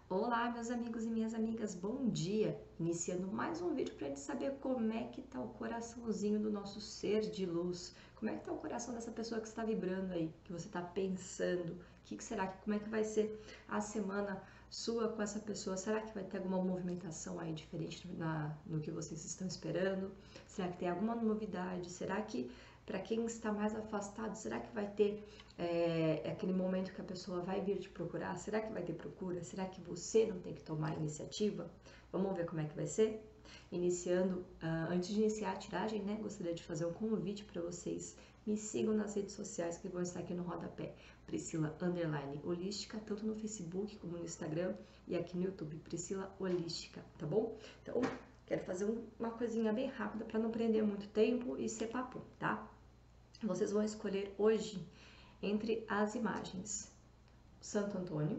Olá, meus amigos e minhas amigas, bom dia! Iniciando mais um vídeo para a gente saber como é que tá o coraçãozinho do nosso ser de luz. Como é que tá o coração dessa pessoa que está vibrando aí, que você está pensando? Será que, como é que vai ser a semana sua com essa pessoa? Será que vai ter alguma movimentação aí diferente no que vocês estão esperando? Será que tem alguma novidade? Será que para quem está mais afastado, será que vai ter aquele momento que a pessoa vai vir te procurar? Será que vai ter procura? Será que você não tem que tomar a iniciativa? Vamos ver como é que vai ser? Antes de iniciar a tiragem, né, gostaria de fazer um convite para vocês. Me sigam nas redes sociais que vão estar aqui no rodapé. Priscila Holística, tanto no Facebook como no Instagram e aqui no YouTube, Priscila Holística, tá bom? Então, quero fazer uma coisinha bem rápida para não prender muito tempo e ser papo, tá? Vocês vão escolher hoje entre as imagens Santo Antônio,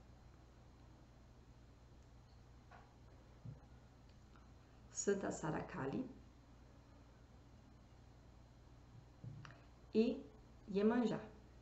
Santa Sara Kali e Iemanjá.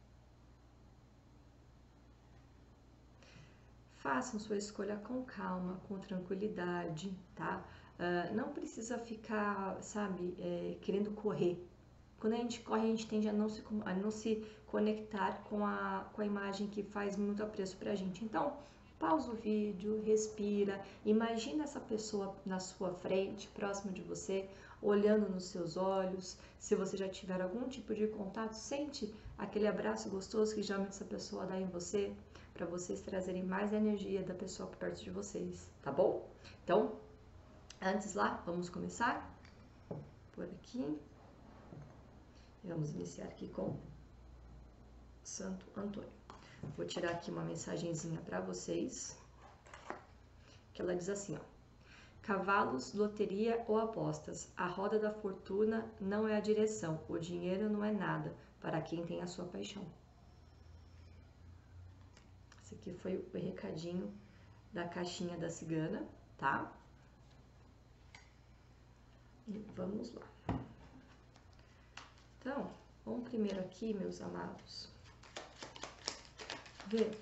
Façam sua escolha com calma, com tranquilidade, tá? Não precisa ficar, sabe, querendo correr. Quando a gente corre, a gente tende a não se conectar com a imagem que faz muito apreço pra gente. Então, pausa o vídeo, respira, imagina essa pessoa na sua frente, próximo de você, olhando nos seus olhos. Se você já tiver algum tipo de contato, sente aquele abraço gostoso que geralmente essa pessoa dá em você, para vocês trazerem mais energia da pessoa por perto de vocês, tá bom? Então, antes lá, vamos começar por aqui. Vamos iniciar aqui com Santo Antônio. Vou tirar aqui uma mensagenzinha para vocês, que ela diz assim, ó: cavalos, loteria ou apostas, a roda da fortuna não é a direção, o dinheiro não é nada para quem tem a sua paixão. Esse aqui foi o recadinho da caixinha da cigana, tá? E vamos lá. Então, vamos primeiro aqui, meus amados, ver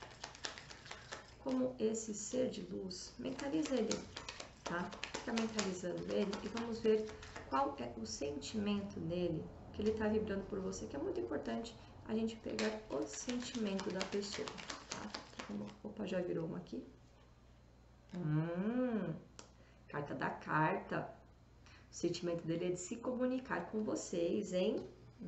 como esse ser de luz, mentaliza ele, tá? Fica mentalizando ele e vamos ver qual é o sentimento nele, que ele tá vibrando por você, que é muito importante a gente pegar o sentimento da pessoa, tá? Então, opa, já virou uma aqui. Carta da carta. O sentimento dele é de se comunicar com vocês, hein?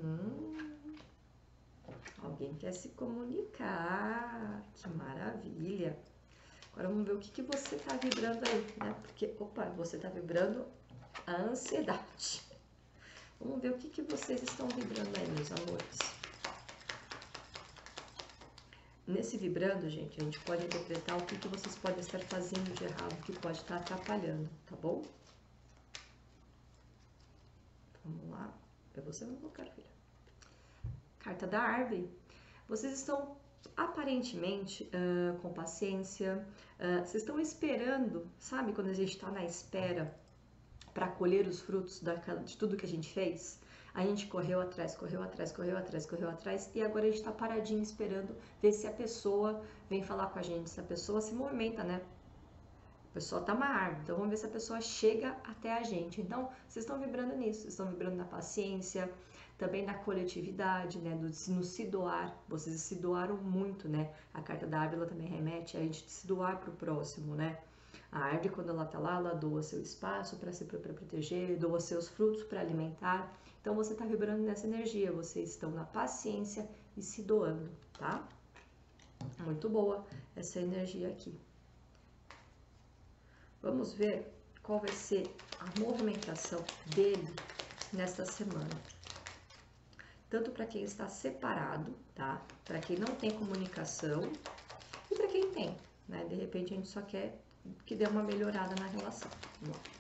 Alguém quer se comunicar. Que maravilha. Agora vamos ver o que você tá vibrando aí, né? Porque, opa, você tá vibrando a ansiedade. Vamos ver o que vocês estão vibrando aí, meus amores. Nesse vibrando, gente, a gente pode interpretar o que vocês podem estar fazendo de errado, que pode estar atrapalhando, tá bom? Vamos lá. Eu você não colocar, filha. Carta da árvore. Vocês estão aparentemente com paciência, vocês estão esperando, sabe quando a gente está na espera para colher os frutos de tudo que a gente fez? A gente correu atrás, correu atrás, correu atrás, correu atrás e agora a gente está paradinho esperando ver se a pessoa vem falar com a gente, se a pessoa se movimenta, né? A pessoa tá uma árvore, então vamos ver se a pessoa chega até a gente. Então, vocês estão vibrando nisso, vocês estão vibrando na paciência, também na coletividade, né, no se doar. Vocês se doaram muito, né? A carta da árvore ela também remete a gente se doar pro próximo, né? A árvore, quando ela tá lá, ela doa seu espaço para proteger, doa seus frutos para alimentar. Então, você tá vibrando nessa energia, vocês estão na paciência e se doando, tá? Muito boa essa energia aqui. Vamos ver qual vai ser a movimentação dele nesta semana. Tanto para quem está separado, tá? Para quem não tem comunicação e para quem tem, né? De repente a gente só quer que dê uma melhorada na relação. Vamos lá.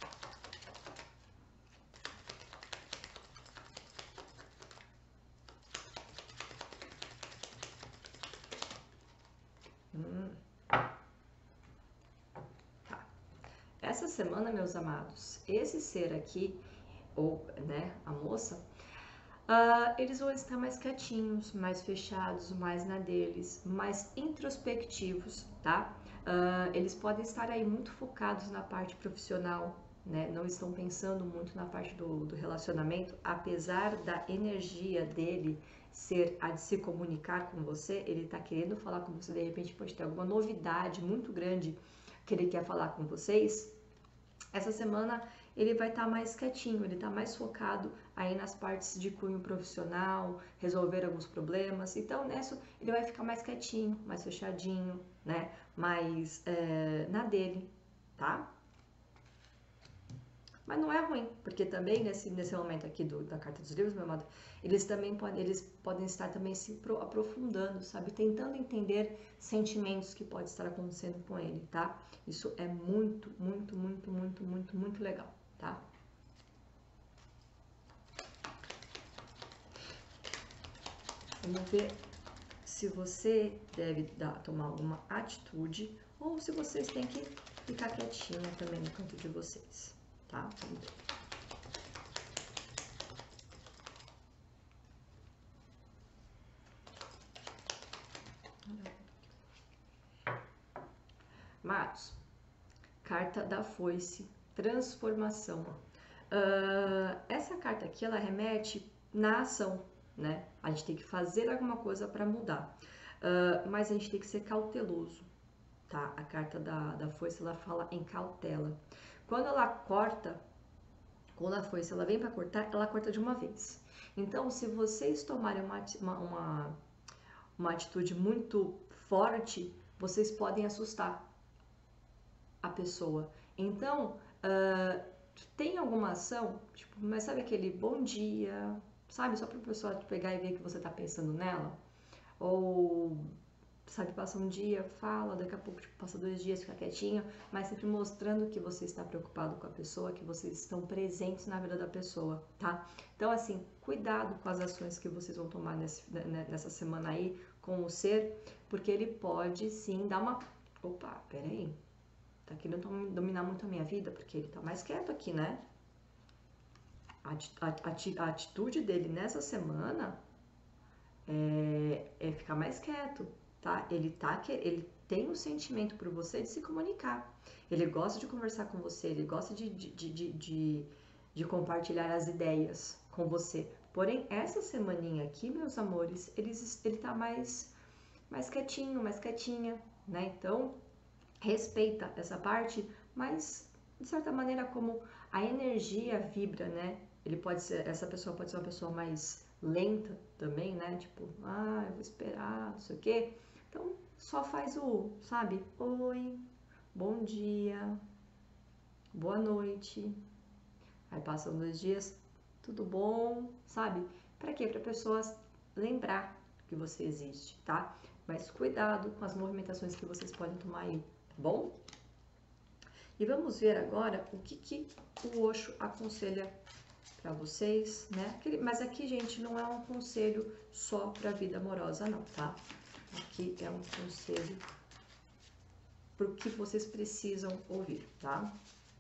Essa semana, meus amados, esse ser aqui, ou né, a moça, eles vão estar mais quietinhos, mais fechados, mais na deles, mais introspectivos, tá? Eles podem estar aí muito focados na parte profissional, né? Não estão pensando muito na parte do relacionamento, apesar da energia dele ser a de se comunicar com você, ele está querendo falar com você, de repente pode ter alguma novidade muito grande que ele quer falar com vocês. Essa semana ele vai estar mais quietinho, ele está mais focado aí nas partes de cunho profissional, resolver alguns problemas. Então, nessa ele vai ficar mais quietinho, mais fechadinho, né? Mais na dele, tá? Mas não é ruim, porque também nesse momento aqui da Carta dos Livros, meu amado, eles podem estar também se aprofundando, sabe? Tentando entender sentimentos que pode estar acontecendo com ele, tá? Isso é muito, muito, muito, muito, muito, muito legal, tá? Vamos ver se você deve tomar alguma atitude ou se vocês têm que ficar quietinho também no canto de vocês, tá? Vamos ver. Amados, carta da foice, transformação. Essa carta aqui, ela remete na ação, né? A gente tem que fazer alguma coisa para mudar, mas a gente tem que ser cauteloso, tá? A carta da foice, ela fala em cautela. Quando ela corta, quando a foice ela vem para cortar, ela corta de uma vez. Então, se vocês tomarem uma atitude muito forte, vocês podem assustar a pessoa. Então, tem alguma ação, tipo, mas sabe aquele bom dia, sabe? Só para a pessoa pegar e ver que você tá pensando nela? Ou, sabe, passa um dia, fala, daqui a pouco, tipo, passa 2 dias, fica quietinho, mas sempre mostrando que você está preocupado com a pessoa, que vocês estão presentes na vida da pessoa, tá? Então, assim, cuidado com as ações que vocês vão tomar nessa semana aí com o ser, porque ele pode sim dar uma... Opa, peraí. Tá querendo dominar muito a minha vida, porque ele tá mais quieto aqui, né? A atitude dele nessa semana é ficar mais quieto, tá? Ele tem um sentimento por você de se comunicar. Ele gosta de conversar com você, ele gosta de compartilhar as ideias com você. Porém, essa semaninha aqui, meus amores, ele tá mais quietinho, mais quietinha, né? Então, respeita essa parte, mas de certa maneira como a energia vibra, né? Essa pessoa pode ser uma pessoa mais lenta também, né? Tipo, eu vou esperar, não sei o quê. Então, só faz sabe? Oi, bom dia, boa noite. Aí passam 2 dias, tudo bom, sabe? Para quê? Para pessoas lembrar que você existe, tá? Mas cuidado com as movimentações que vocês podem tomar aí, tá bom? E vamos ver agora o que o Osho aconselha para vocês, né? Mas aqui, gente, não é um conselho só para a vida amorosa, não, tá? Aqui é um conselho para o que vocês precisam ouvir, tá?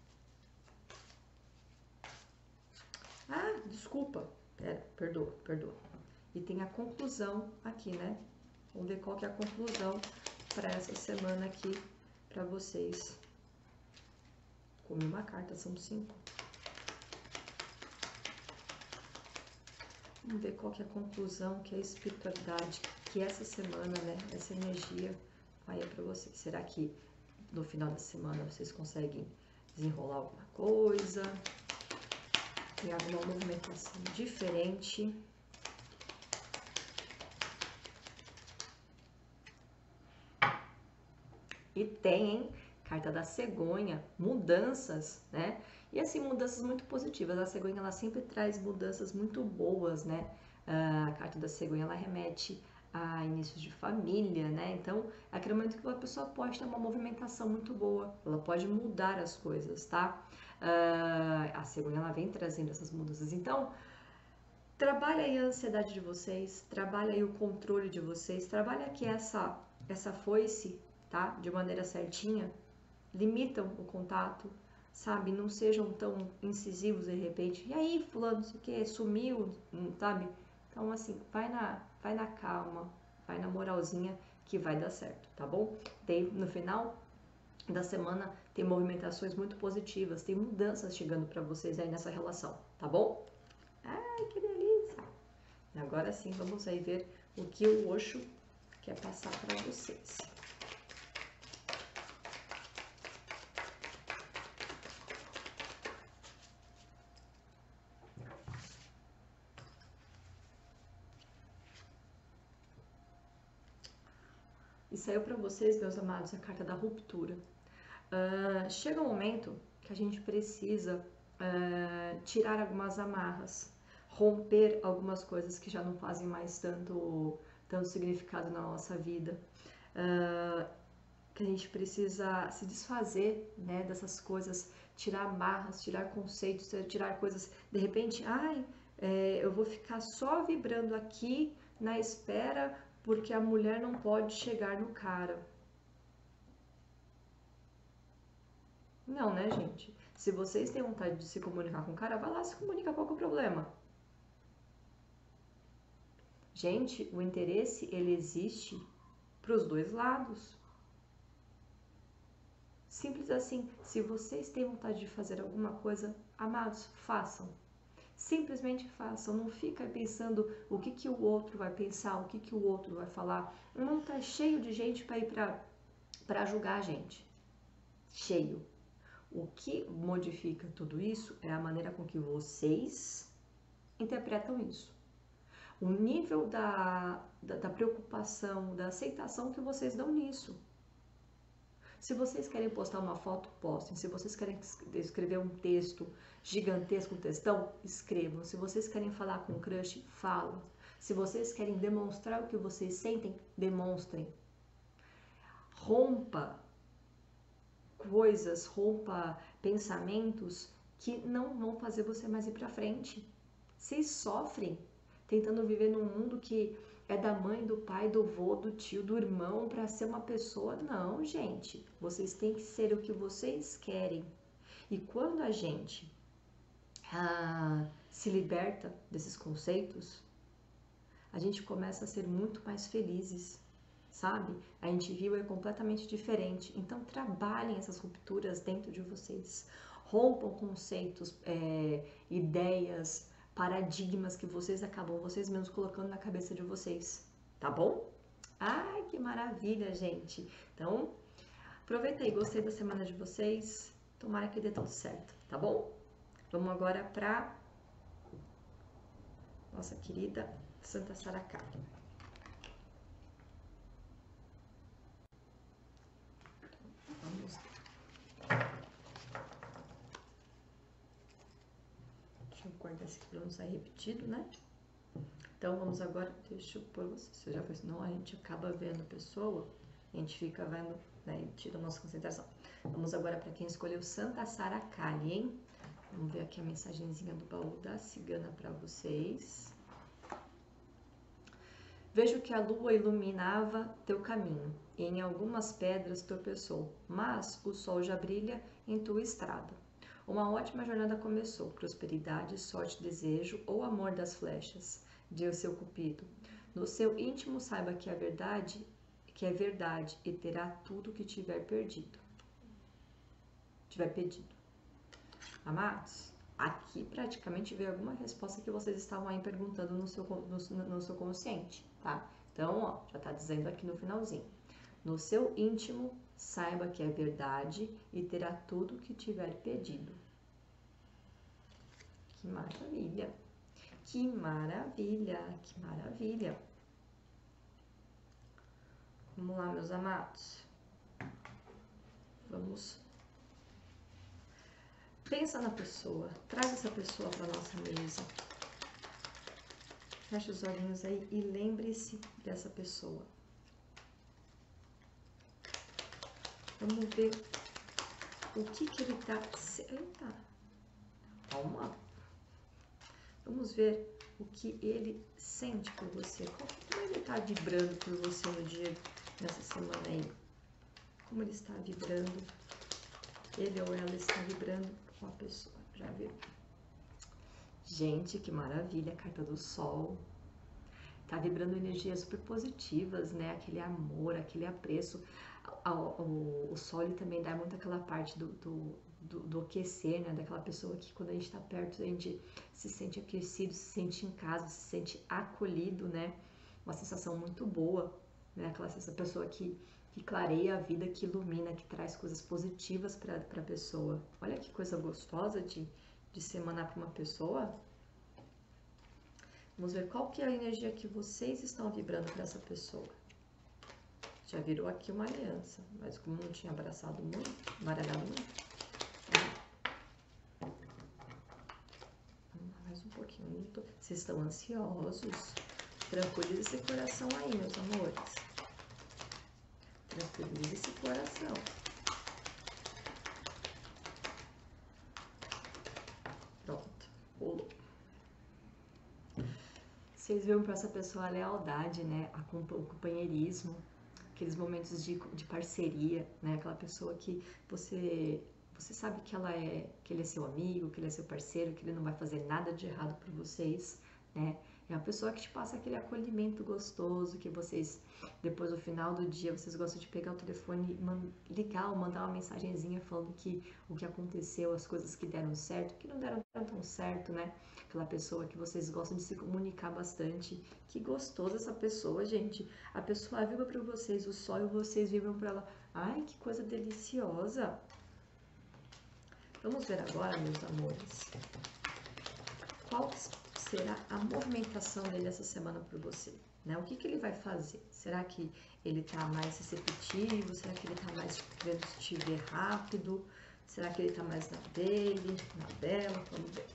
Desculpa. Perdoa. E tem a conclusão aqui, né? Vamos ver qual que é a conclusão para essa semana aqui para vocês. Comi uma carta, são 5. Vamos ver qual que é a conclusão, que é a espiritualidade, que essa semana, né, essa energia vai para vocês. Será que no final da semana vocês conseguem desenrolar alguma coisa? Tem alguma movimentação diferente? E tem, hein? Carta da cegonha, mudanças, né? E assim, mudanças muito positivas. A cegonha, ela sempre traz mudanças muito boas, né? A carta da cegonha, ela remete a inícios de família, né? Então, é aquele momento que a pessoa pode ter uma movimentação muito boa. Ela pode mudar as coisas, tá? A cegonha, ela vem trazendo essas mudanças. Então, trabalha aí a ansiedade de vocês, trabalha aí o controle de vocês, trabalha aqui essa foice, tá? De maneira certinha. Limitam o contato, sabe? Não sejam tão incisivos de repente. E aí, fulano, não sei o que, sumiu, sabe? Então, assim, vai na calma, vai na moralzinha que vai dar certo, tá bom? Daí, no final, da semana tem movimentações muito positivas, tem mudanças chegando para vocês aí nessa relação, tá bom? Ai, que delícia! Agora sim, vamos aí ver o que o Osho quer passar para vocês. E saiu para vocês, meus amados, a carta da ruptura. Chega um momento que a gente precisa tirar algumas amarras, romper algumas coisas que já não fazem mais tanto significado na nossa vida. Que a gente precisa se desfazer, né, dessas coisas, tirar amarras, tirar conceitos, tirar coisas. De repente, eu vou ficar só vibrando aqui na espera porque a mulher não pode chegar no cara. Não, né, gente? Se vocês têm vontade de se comunicar com o cara, vai lá se comunica, qual que é o problema? Gente, o interesse, ele existe para os dois lados. Simples assim. Se vocês têm vontade de fazer alguma coisa, amados, façam. Simplesmente façam. Não fica pensando o que o outro vai pensar, o que o outro vai falar. O mundo tá cheio de gente para ir para julgar a gente. Cheio. O que modifica tudo isso é a maneira com que vocês interpretam isso. O nível da preocupação, da aceitação que vocês dão nisso. Se vocês querem postar uma foto, postem. Se vocês querem escrever um texto gigantesco, um textão, escrevam. Se vocês querem falar com o crush, falam. Se vocês querem demonstrar o que vocês sentem, demonstrem. Rompa coisas, rompa pensamentos que não vão fazer você mais ir pra frente. Vocês sofrem tentando viver num mundo que é da mãe, do pai, do vô, do tio, do irmão para ser uma pessoa. Não, gente. Vocês têm que ser o que vocês querem. E quando a gente se liberta desses conceitos, a gente começa a ser muito mais felizes, sabe? A gente viu é completamente diferente. Então, trabalhem essas rupturas dentro de vocês. Rompam conceitos, ideias, paradigmas que vocês acabam vocês mesmos colocando na cabeça de vocês, tá bom? Ai, que maravilha, gente! Então, aproveita aí, gostei da semana de vocês, tomara que dê tudo certo, tá bom? Vamos agora para nossa querida Santa Saracá. Vamos lá. Deixa eu cortar esse aqui para não sair repetido, né? Então, vamos agora, deixa eu pôr você, já foi, senão a gente acaba vendo a pessoa, a gente fica vendo, né, e tira a nossa concentração. Vamos agora para quem escolheu Santa Saracali, hein? Vamos ver aqui a mensagenzinha do baú da cigana para vocês. Vejo que a lua iluminava teu caminho, e em algumas pedras tropeçou, mas o sol já brilha em tua estrada. Uma ótima jornada começou, prosperidade, sorte, desejo ou amor das flechas, diz o seu cupido. No seu íntimo saiba que é verdade, e terá tudo o que tiver pedido. Amados, aqui praticamente veio alguma resposta que vocês estavam aí perguntando no seu consciente, tá? Então, ó, já tá dizendo aqui no finalzinho. No seu íntimo, saiba que é verdade e terá tudo o que tiver pedido. Que maravilha! Que maravilha! Que maravilha! Vamos lá, meus amados. Vamos. Pensa na pessoa, traz essa pessoa para nossa mesa. Feche os olhinhos aí e lembre-se dessa pessoa. Vamos ver o que ele tá... Eita! Calma! Vamos ver o que ele sente por você. Como ele está vibrando por você no dia, nessa semana aí? Como ele está vibrando? Ele ou ela está vibrando com a pessoa. Já viu? Gente, que maravilha! A carta do sol. Tá vibrando energias super positivas, né? Aquele amor, aquele apreço. O Sol ele também dá muito aquela parte do aquecer, né? Daquela pessoa que quando a gente está perto, a gente se sente aquecido, se sente em casa, se sente acolhido, né? Uma sensação muito boa, né? Essa pessoa que clareia a vida, que ilumina, que traz coisas positivas para a pessoa. Olha que coisa gostosa de se emanar para uma pessoa. Vamos ver qual que é a energia que vocês estão vibrando para essa pessoa. Já virou aqui uma aliança, mas como não tinha abraçado muito, baralhado muito. Vamos lá, mais um pouquinho. Vocês estão ansiosos? Tranquilize esse coração aí, meus amores. Tranquilize esse coração. Pronto, pulou. Vocês viram para essa pessoa a lealdade, né? O companheirismo, aqueles momentos de parceria, né? Aquela pessoa que você sabe que ele é seu amigo, que ele é seu parceiro, que ele não vai fazer nada de errado por vocês, né? É a pessoa que te passa aquele acolhimento gostoso, que vocês, depois no final do dia, vocês gostam de pegar o telefone e ligar ou mandar uma mensagenzinha falando que o que aconteceu, as coisas que deram certo, que não deram tão certo, né? Aquela pessoa que vocês gostam de se comunicar bastante. Que gostoso essa pessoa, gente. A pessoa vibra para vocês o sol e vocês vibram para ela. Ai, que coisa deliciosa. Vamos ver agora, meus amores, qual será a movimentação dele essa semana por você, né? O que ele vai fazer? Será que ele tá mais receptivo? Será que ele tá mais querendo te ver rápido? Será que ele tá mais na dele, na dela? Vamos ver.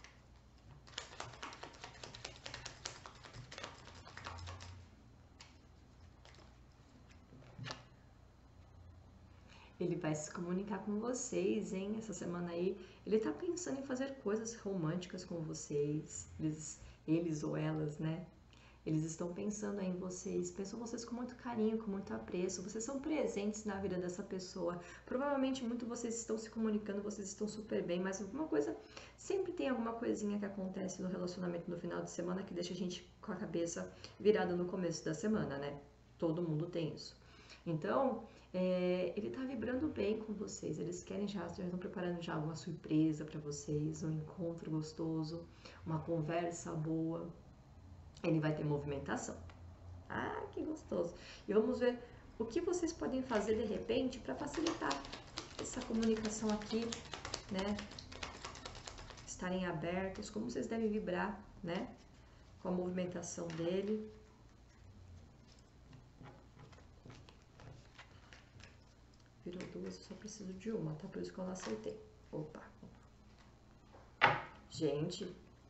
Ele vai se comunicar com vocês, hein? Essa semana aí, ele tá pensando em fazer coisas românticas com vocês, eles ou elas, né? Eles estão pensando em vocês, pensam vocês com muito carinho, com muito apreço, vocês são presentes na vida dessa pessoa. Provavelmente muito vocês estão se comunicando, vocês estão super bem, mas alguma coisa, sempre tem alguma coisinha que acontece no relacionamento no final de semana que deixa a gente com a cabeça virada no começo da semana, né? Todo mundo tem isso. Então, ele tá vibrando bem com vocês, eles querem já estão preparando já alguma surpresa para vocês, um encontro gostoso, uma conversa boa. Ele vai ter movimentação. Ah, que gostoso! E vamos ver o que vocês podem fazer de repente para facilitar essa comunicação aqui, né? Estarem abertos, como vocês devem vibrar, né? Com a movimentação dele. Virou duas, eu só preciso de uma, tá? Por isso que eu não acertei. Opa! Gente,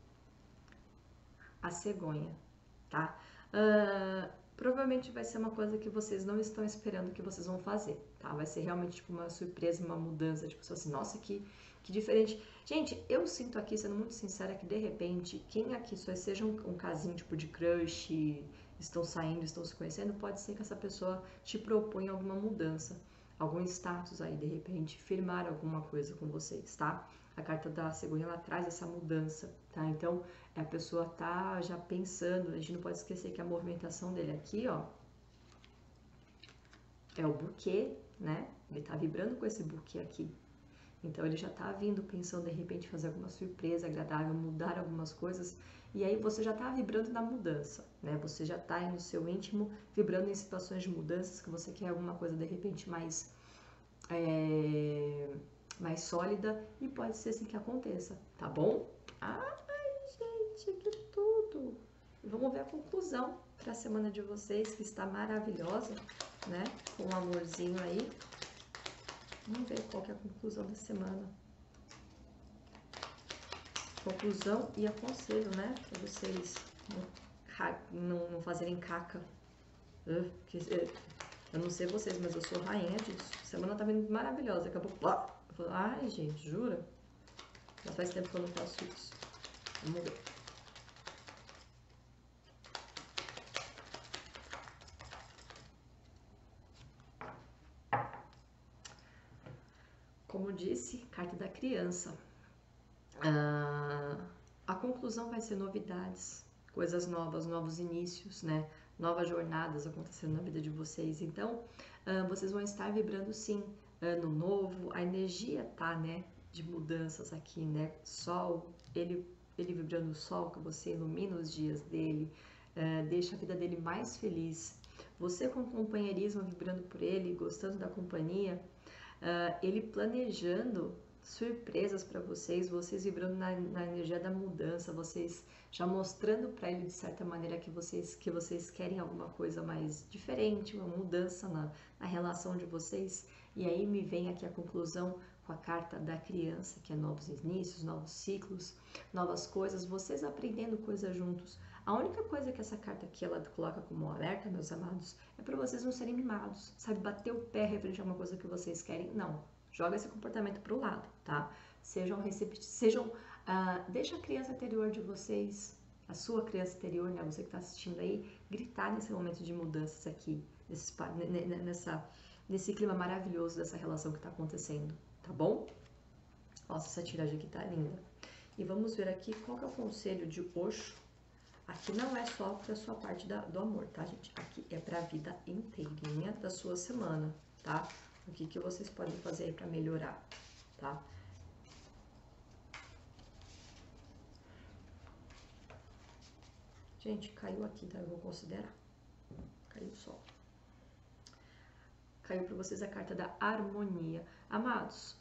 a cegonha, tá? Provavelmente vai ser uma coisa que vocês não estão esperando que vocês vão fazer, tá? Vai ser realmente tipo uma surpresa, uma mudança, tipo assim, nossa, que diferente. Gente, eu sinto aqui, sendo muito sincera, que de repente, quem aqui só seja um casinho tipo de crush, estão saindo, estão se conhecendo, pode ser que essa pessoa te proponha alguma mudança, algum status aí, de repente, firmar alguma coisa com vocês, tá? A carta da cegonha, ela traz essa mudança, tá? Então, a pessoa tá já pensando, a gente não pode esquecer que a movimentação dele aqui, ó, é o buquê, né? Ele tá vibrando com esse buquê aqui. Então, ele já tá vindo pensando, de repente, fazer alguma surpresa agradável, mudar algumas coisas, e aí você já tá vibrando na mudança, né? Você já tá aí no seu íntimo, vibrando em situações de mudanças, que você quer alguma coisa, de repente, mais sólida, e pode ser assim que aconteça, tá bom? Ai, gente, que tudo! Vamos ver a conclusão para a semana de vocês, que está maravilhosa, né? Com um amorzinho aí. Vamos ver qual que é a conclusão da semana. Conclusão e aconselho, né? Para vocês não fazerem caca. Eu não sei vocês, mas eu sou rainha disso. A semana tá vindo maravilhosa. Acabou. Eu falo, ai, gente, jura? Já faz tempo que eu não faço isso. Vamos ver. Como disse, carta da criança. A conclusão vai ser novidades, coisas novas, novos inícios, né? Novas jornadas acontecendo na vida de vocês. Então, vocês vão estar vibrando sim ano novo, a energia tá, né, de mudanças aqui, né? Sol, ele vibrando o sol, que você ilumina os dias dele, deixa a vida dele mais feliz. Você com companheirismo vibrando por ele, gostando da companhia, ele planejando surpresas para vocês, vocês vibrando na energia da mudança, vocês já mostrando para ele de certa maneira que vocês querem alguma coisa mais diferente, uma mudança na relação de vocês. E aí me vem aqui a conclusão com a carta da criança, que é novos inícios, novos ciclos, novas coisas, vocês aprendendo coisas juntos. A única coisa que essa carta aqui ela coloca como alerta, meus amados, é para vocês não serem mimados, sabe? Bater o pé referente a uma coisa que vocês querem, não. Joga esse comportamento pro lado, tá? Sejam receptivos, deixa a criança interior de vocês, a sua criança interior, né? Você que está assistindo aí, gritar nesse momento de mudanças aqui, nesse clima maravilhoso dessa relação que está acontecendo, tá bom? Nossa, essa tiragem aqui tá linda. E vamos ver aqui qual que é o conselho de Osho. Aqui não é só para a sua parte do amor, tá, gente? Aqui é para a vida inteirinha da sua semana, tá? O que vocês podem fazer aí para melhorar, tá? Gente, caiu aqui, tá? Eu vou considerar. Caiu só. Caiu para vocês a carta da harmonia. Amados,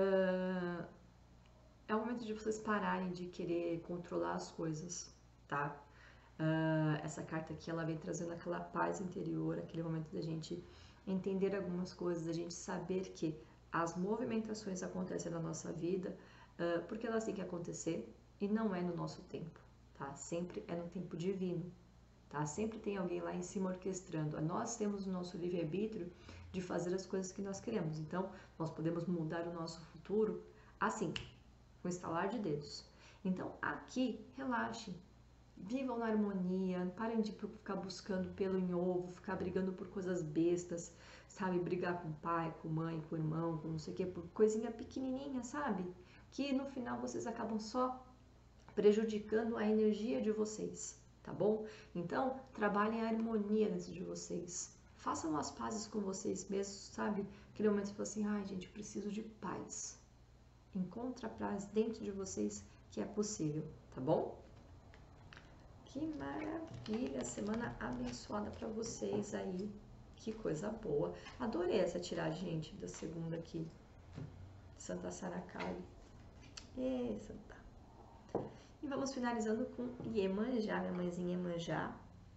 é o momento de vocês pararem de querer controlar as coisas, tá? Essa carta aqui, ela vem trazendo aquela paz interior, aquele momento da gente entender algumas coisas, da gente saber que as movimentações acontecem na nossa vida porque elas têm que acontecer e não é no nosso tempo, tá? Sempre é no tempo divino, tá? Sempre tem alguém lá em cima orquestrando. Nós temos o nosso livre-arbítrio de fazer as coisas que nós queremos, então nós podemos mudar o nosso futuro assim, com estalar de dedos. Então aqui, relaxem. Vivam na harmonia, parem de ficar buscando pelo em ovo, ficar brigando por coisas bestas, sabe? Brigar com o pai, com a mãe, com o irmão, com não sei o que, por coisinha pequenininha, sabe? Que no final vocês acabam só prejudicando a energia de vocês, tá bom? Então, trabalhem a harmonia dentro de vocês. Façam as pazes com vocês mesmos, sabe? Aquele momento que você fala assim, ai gente, eu preciso de paz. Encontre a paz dentro de vocês que é possível, tá bom? Que maravilha, semana abençoada para vocês aí, que coisa boa. Adorei essa tiragem, gente, da segunda aqui, Santa Saracali. Santa. E vamos finalizando com Iemanjá, minha mãezinha Iemanjá.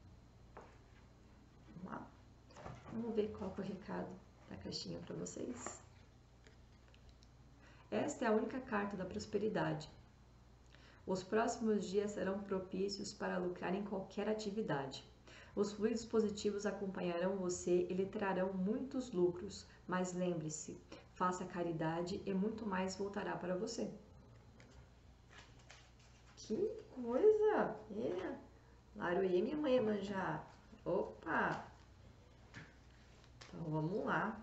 Vamos lá. Vamos ver qual é o recado da caixinha para vocês. Esta é a única carta da prosperidade. Os próximos dias serão propícios para lucrar em qualquer atividade. Os fluidos positivos acompanharão você e lhe trarão muitos lucros, mas lembre-se, faça caridade e muito mais voltará para você. Que coisa! Laroie, minha mãe Iemanjá. Opa! Então vamos lá.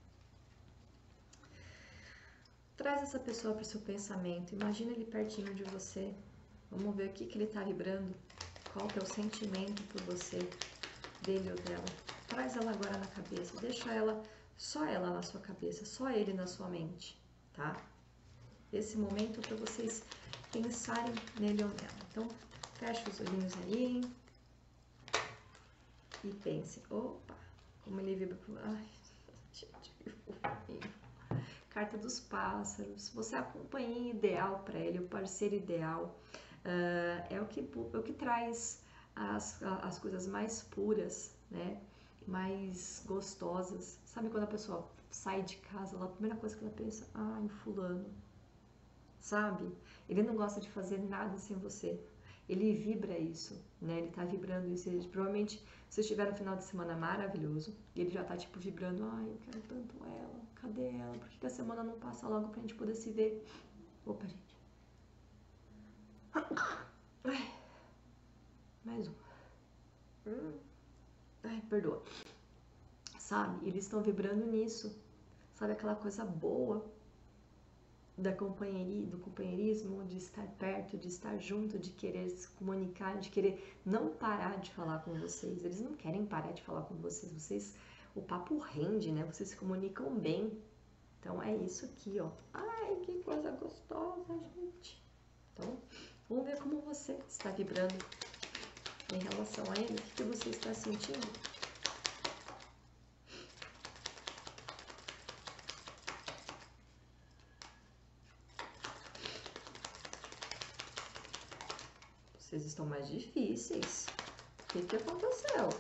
Traz essa pessoa para o seu pensamento, imagina ele pertinho de você. Vamos ver o que ele está vibrando, qual que é o sentimento por você, dele ou dela. Traz ela agora na cabeça, deixa ela, só ela na sua cabeça, só ele na sua mente, tá? Esse momento é para vocês pensarem nele ou nela. Então, fecha os olhinhos aí e pense, opa, como ele vibra. Ai, gente, que fofinho. Carta dos pássaros, você é a companhia ideal para ele, o parceiro ideal, é o que traz as coisas mais puras, né? Mais gostosas. Sabe quando a pessoa sai de casa, a primeira coisa que ela pensa, ai, o fulano, sabe? Ele não gosta de fazer nada sem você. Ele vibra isso, né? Ele tá vibrando isso. Provavelmente vocês tiveram um final de semana maravilhoso e ele já tá tipo vibrando, ai, eu quero tanto ela, cadê ela? Por que a semana não passa logo pra gente poder se ver? Opa, gente. Ai, mais um. Ai, perdoa. Sabe? Eles estão vibrando nisso. Sabe aquela coisa boa do companheirismo, de estar perto, de estar junto, de querer se comunicar, de querer não parar de falar com vocês. Eles não querem parar de falar com vocês. O papo rende, né? Vocês se comunicam bem. Então é isso aqui, ó. Ai, que coisa gostosa, gente. Então, vamos ver como você está vibrando em relação a ele. O que você está sentindo? Vocês estão mais difíceis. O que aconteceu?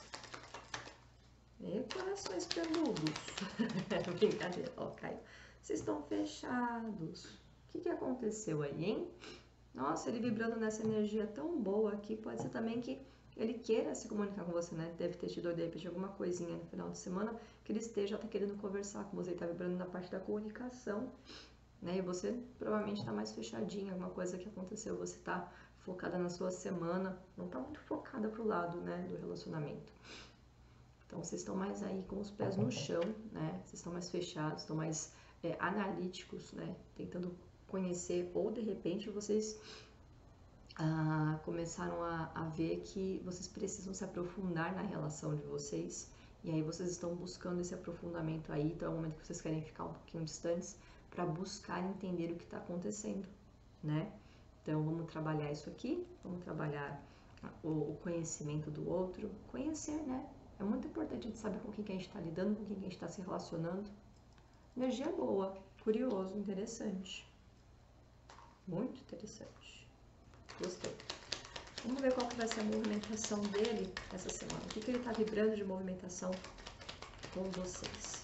E corações peludos. Brincadeira, ó, caiu. Vocês estão fechados. O que aconteceu aí, hein? Nossa, ele vibrando nessa energia tão boa aqui, pode ser também que ele queira se comunicar com você, né? Deve ter tido, de repente, alguma coisinha no final de semana que ele esteja até querendo conversar com você, ele tá vibrando na parte da comunicação, né? E você provavelmente tá mais fechadinha, alguma coisa que aconteceu, você tá focada na sua semana, não tá muito focada pro lado, né, do relacionamento. Então, vocês estão mais aí com os pés no chão, né? Vocês estão mais fechados, estão mais analíticos, né? Tentando conhecer, ou de repente vocês começaram a ver que vocês precisam se aprofundar na relação de vocês, e aí vocês estão buscando esse aprofundamento aí, então é o momento que vocês querem ficar um pouquinho distantes para buscar entender o que está acontecendo, né? Então vamos trabalhar isso aqui, vamos trabalhar o conhecimento do outro, conhecer, né? É muito importante a gente saber com quem que a gente está lidando, com quem que a gente está se relacionando. Energia boa, curioso, interessante. Muito interessante. Gostei. Vamos ver qual que vai ser a movimentação dele essa semana. O que ele está vibrando de movimentação com vocês.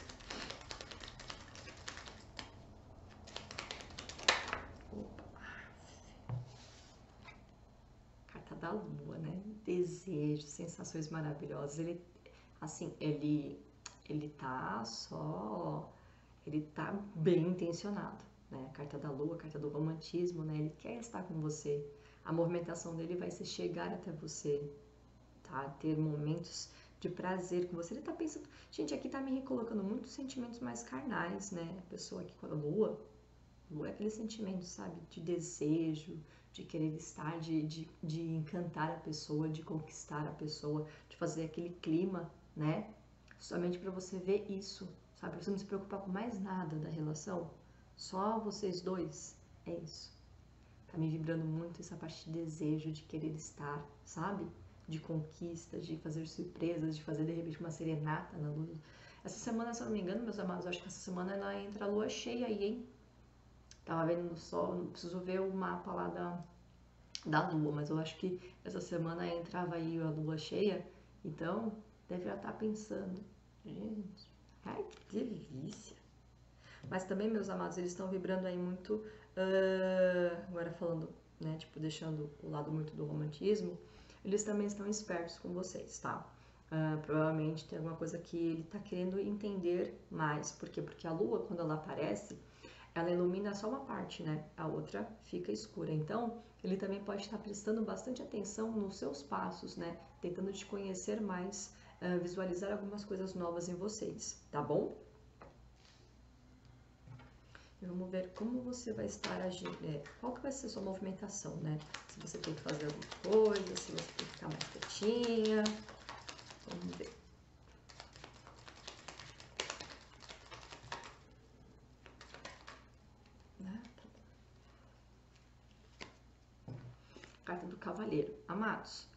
Opa. Carta da lua, né? Desejo, sensações maravilhosas. Ele, assim, ele tá bem intencionado, né? Carta da lua, carta do romantismo, né? Ele quer estar com você. A movimentação dele vai ser chegar até você, tá? Ter momentos de prazer com você. Ele tá pensando... Gente, aqui tá me recolocando muitos sentimentos mais carnais, né? A pessoa aqui com a lua é aquele sentimento, sabe? De desejo, de querer estar, de encantar a pessoa, de conquistar a pessoa, de fazer aquele clima, né? Somente para você ver isso, sabe? Pra você não se preocupar com mais nada da relação. Só vocês dois. É isso. Tá me vibrando muito essa parte de desejo, de querer estar, sabe? De conquistas, de fazer surpresas, de fazer de repente uma serenata na luz. Essa semana, se eu não me engano, meus amados, acho que essa semana ela entra a lua cheia aí, hein? Tava vendo no sol, não preciso ver o mapa lá da lua, mas eu acho que essa semana entrava aí a lua cheia, então deve já estar pensando, gente, ai que delícia. Mas também, meus amados, eles estão vibrando aí muito, agora falando, né, tipo, deixando o lado muito do romantismo, eles também estão espertos com vocês, tá? Provavelmente tem alguma coisa que ele tá querendo entender mais. Por quê? Porque a lua, quando ela aparece, ela ilumina só uma parte, né? A outra fica escura. Então, ele também pode estar prestando bastante atenção nos seus passos, né? Tentando te conhecer mais, visualizar algumas coisas novas em vocês, tá bom? E vamos ver como você vai estar agindo, qual que vai ser a sua movimentação, né? Se você tem que fazer alguma coisa, se você tem que ficar mais quietinha. Vamos ver. Carta do Cavaleiro. Amados,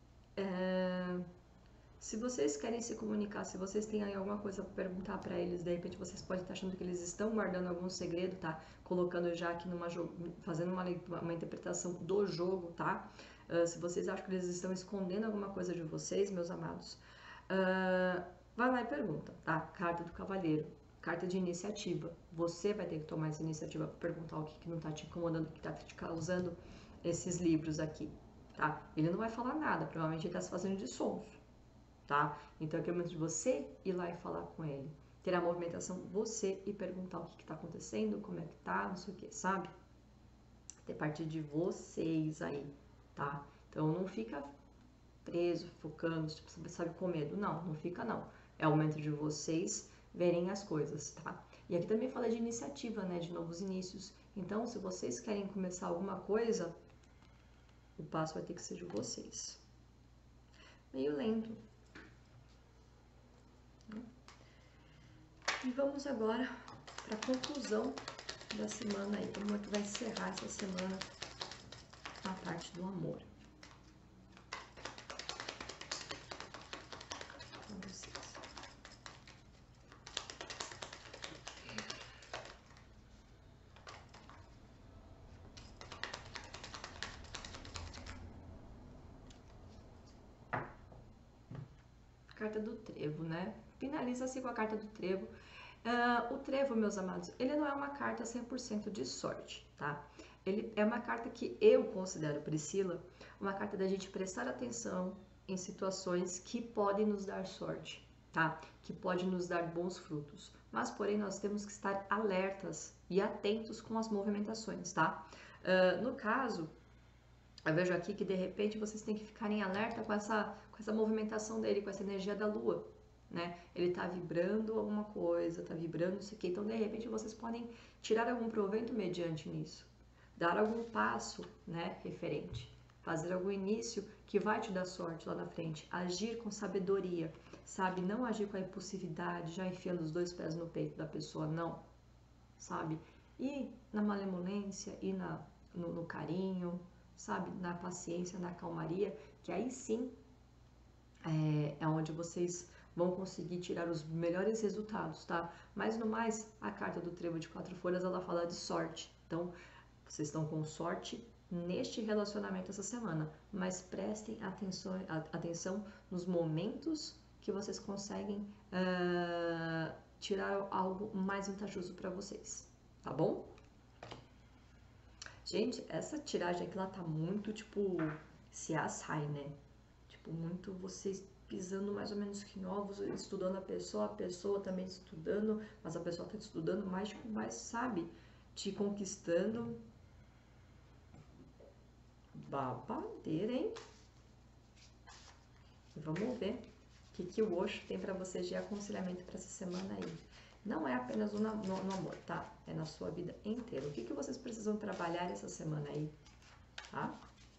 se vocês querem se comunicar, se vocês têm aí alguma coisa para perguntar para eles, de repente vocês podem estar achando que eles estão guardando algum segredo, tá? Colocando já aqui fazendo uma interpretação do jogo, tá? Se vocês acham que eles estão escondendo alguma coisa de vocês, meus amados, vai lá e pergunta, tá? Carta do Cavaleiro. Carta de iniciativa. Você vai ter que tomar essa iniciativa para perguntar o que não tá te incomodando, o que tá te causando esses livros aqui, tá? Ele não vai falar nada, provavelmente ele tá se fazendo de sonso, tá? Então é o momento de você ir lá e falar com ele. Ter a movimentação você e perguntar o que tá acontecendo, como é que tá, não sei o que, sabe? Ter parte de vocês aí, tá? Então não fica preso, focando, tipo, sabe, com medo. Não, não fica não. É o momento de vocês verem as coisas, tá? E aqui também fala de iniciativa, né? De novos inícios. Então, se vocês querem começar alguma coisa, o passo vai ter que ser de vocês. Meio lento. E vamos agora para a conclusão da semana aí, como é que vai encerrar essa semana a parte do amor. Para vocês. Carta do trevo, né? Finaliza-se com a carta do trevo. O trevo, meus amados, ele não é uma carta 100% de sorte, tá? Ele é uma carta que eu considero, Priscila, uma carta da gente prestar atenção em situações que podem nos dar sorte, tá? Que podem nos dar bons frutos. Mas, porém, nós temos que estar alertas e atentos com as movimentações, tá? No caso, eu vejo aqui que de repente vocês têm que ficarem alerta com essa movimentação dele, com essa energia da lua, né? Ele tá vibrando alguma coisa, tá vibrando isso aqui, então de repente vocês podem tirar algum proveito mediante nisso, dar algum passo, né, referente, fazer algum início que vai te dar sorte lá na frente, agir com sabedoria, sabe? Não agir com a impulsividade, já enfiando os dois pés no peito da pessoa, não, sabe? E na malemolência, e no carinho, sabe, na paciência, na calmaria, que aí sim é onde vocês vão conseguir tirar os melhores resultados, tá? Mas no mais, a carta do trevo de 4 folhas, ela fala de sorte. Então, vocês estão com sorte neste relacionamento essa semana, mas prestem atenção nos momentos que vocês conseguem tirar algo mais vantajoso para vocês, tá bom? Gente, essa tiragem aqui, ela tá muito, tipo, se assai, né? Tipo, muito vocês pisando mais ou menos que em ovos, estudando a pessoa também estudando, mas a pessoa tá estudando mais, tipo, mais, sabe? Te conquistando. Babadeira, hein? Vamos ver o que o Osho tem pra vocês de aconselhamento pra essa semana aí. Não é apenas no amor, tá? É na sua vida inteira. O que vocês precisam trabalhar essa semana aí, tá?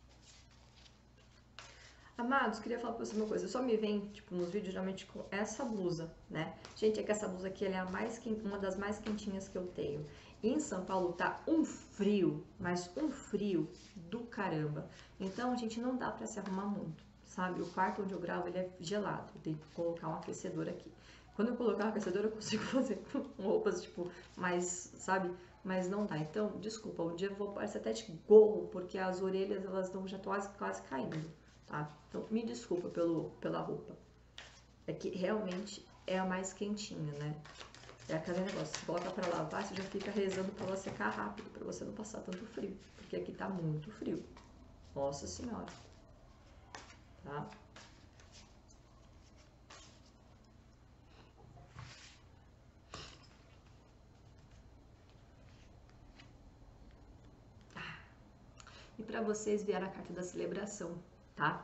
Amados, queria falar pra vocês uma coisa. Só me vem, tipo, nos vídeos, geralmente com essa blusa, né? Gente, é que essa blusa aqui, ela é uma das mais quentinhas que eu tenho. E em São Paulo tá um frio, mas um frio do caramba. Então, gente, não dá pra se arrumar muito, sabe? O quarto onde eu gravo, ele é gelado. Eu tenho que colocar um aquecedor aqui. Quando eu colocar um aquecedor, eu consigo fazer com roupas, tipo, mais, sabe? Mas não dá. Então, desculpa, um dia eu vou parecer até de gorro, porque as orelhas, elas estão já quase caindo, tá? Então, me desculpa pela roupa. É que realmente é a mais quentinha, né? É aquele negócio, você coloca pra lavar, você já fica rezando pra ela secar rápido, pra você não passar tanto frio. Porque aqui tá muito frio. Nossa Senhora. Tá? E para vocês vieram a carta da celebração, tá?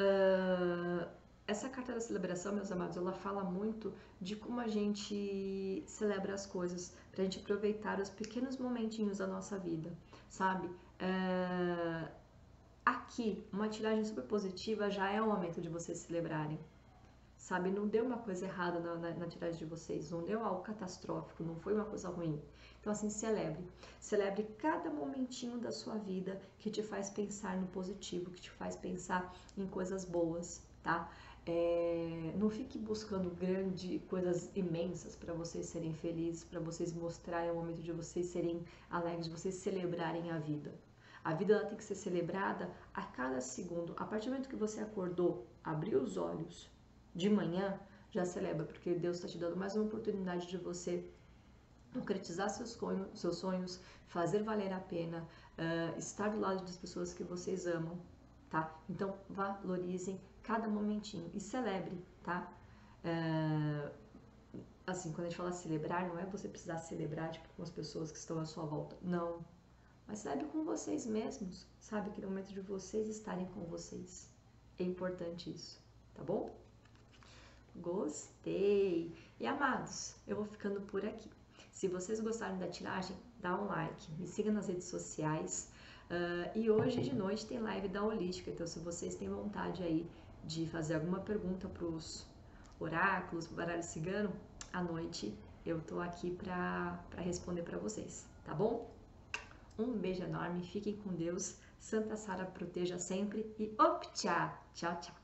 Essa carta da celebração, meus amados, ela fala muito de como a gente celebra as coisas, pra gente aproveitar os pequenos momentinhos da nossa vida, sabe? Aqui, uma tiragem super positiva já é o momento de vocês celebrarem, sabe? Não deu uma coisa errada na tiragem de vocês, não deu algo catastrófico, não foi uma coisa ruim. Então, assim, celebre cada momentinho da sua vida que te faz pensar no positivo, que te faz pensar em coisas boas, tá? Não fique buscando coisas imensas para vocês serem felizes, para vocês mostrarem o momento de vocês serem alegres, de vocês celebrarem a vida. A vida ela tem que ser celebrada a cada segundo. A partir do momento que você acordou, abriu os olhos de manhã, já celebra, porque Deus está te dando mais uma oportunidade de você concretizar seus sonhos, fazer valer a pena, estar do lado das pessoas que vocês amam, tá? Então, valorizem cada momentinho e celebre, tá? Assim, quando a gente fala celebrar, não é você precisar celebrar tipo, com as pessoas que estão à sua volta, não. Mas celebre com vocês mesmos, sabe? Que no momento de vocês estarem com vocês. É importante isso, tá bom? Gostei! E amados, eu vou ficando por aqui. Se vocês gostarem da tiragem, dá um like, me siga nas redes sociais. E hoje de noite tem live da Holística, então se vocês têm vontade aí de fazer alguma pergunta para os oráculos, para o baralho cigano, à noite eu tô aqui para responder para vocês, tá bom? Um beijo enorme, fiquem com Deus, Santa Sara proteja sempre e op, tchau, tchau, tchau.